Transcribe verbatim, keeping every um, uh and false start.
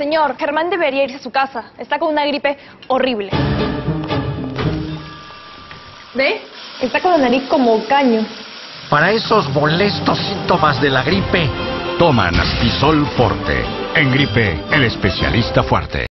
Señor, Germán debería irse a su casa. Está con una gripe horrible. ¿Ve? Está con la nariz como caño. Para esos molestos síntomas de la gripe, toma Nastisol Forte. En gripe, el especialista fuerte.